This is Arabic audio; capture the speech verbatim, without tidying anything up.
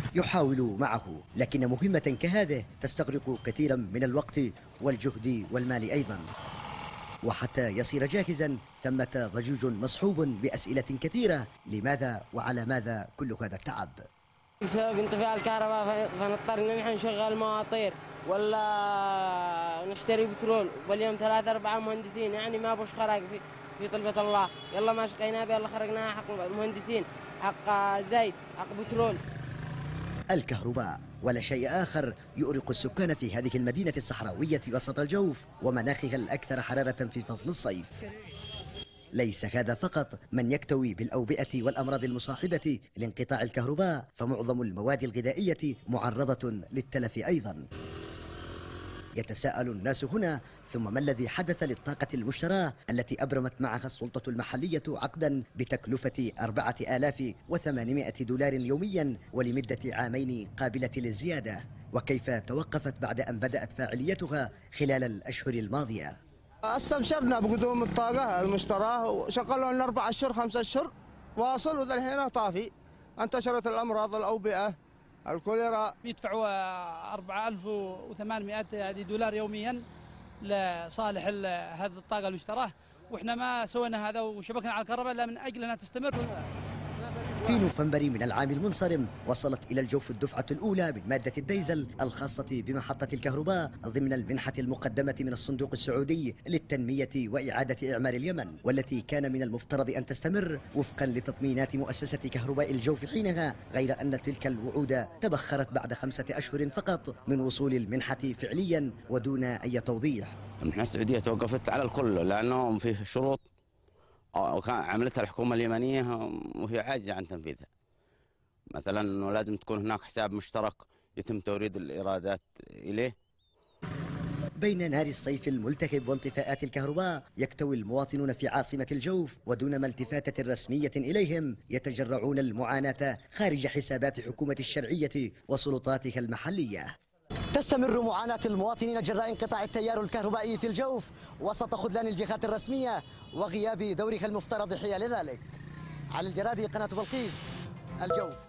يحاول معه، لكن مهمة كهذه تستغرق كثيرا من الوقت والجهد والمال أيضا. وحتى يصير جاهزا ثمة ضجيج مصحوب بأسئلة كثيرة: لماذا وعلى ماذا كل هذا التعب؟ بسبب انطفاء الكهرباء فنضطر ان نحن نشغل مواتير ولا نشتري بترول، واليوم ثلاثة أربعة مهندسين، يعني ما بوش خرج في في طلبة الله. يلا ما شقينا بها، يلا خرجناها حق مهندسين، حق زيت، حق بترول. الكهرباء ولا شيء آخر يؤرق السكان في هذه المدينة الصحراوية وسط الجوف ومناخها الأكثر حرارة في فصل الصيف. ليس هذا فقط، من يكتوي بالأوبئة والأمراض المصاحبة لانقطاع الكهرباء فمعظم المواد الغذائية معرضة للتلف أيضا. يتساءل الناس هنا: ثم ما الذي حدث للطاقة المشتراة التي أبرمت معها السلطة المحلية عقدا بتكلفة أربعة آلاف وثمانمائة دولار يوميا ولمدة عامين قابلة للزيادة؟ وكيف توقفت بعد أن بدأت فاعليتها خلال الأشهر الماضية؟ استبشرنا بقدوم الطاقة المشتراة وشغلوا لنا أربع أشهر خمسة أشهر واصل، وللحين طافي. انتشرت الأمراض، الأوبئة، الكوليرا. يدفعوا أربعة آلاف وثمانمائة دولار يوميا لصالح هذه الطاقة المشتراة، واحنا ما سوينا هذا وشبكنا على الكهرباء الا من اجل انها تستمر. في نوفمبر من العام المنصرم وصلت إلى الجوف الدفعة الأولى من مادة الديزل الخاصة بمحطة الكهرباء ضمن المنحة المقدمة من الصندوق السعودي للتنمية وإعادة إعمار اليمن، والتي كان من المفترض أن تستمر وفقا لتطمينات مؤسسة كهرباء الجوف حينها، غير أن تلك الوعود تبخرت بعد خمسة أشهر فقط من وصول المنحة فعليا ودون أي توضيح. المنحة السعودية توقفت على الكل لأنهم فيه شروط وكان عملتها الحكومة اليمنية وهي عاجزة عن تنفيذها. مثلا أنه لازم تكون هناك حساب مشترك يتم توريد الإيرادات إليه. بين نار الصيف الملتهب وانطفاءات الكهرباء يكتوي المواطنون في عاصمة الجوف ودون ما التفاتة رسمية إليهم يتجرعون المعاناة خارج حسابات حكومة الشرعية وسلطاتها المحلية. تستمر معاناة المواطنين جراء انقطاع التيار الكهربائي في الجوف وسط خذلان الجهات الرسمية وغياب دورها المفترض حيال ذلك. علي الجرادي، قناة بلقيس، الجوف.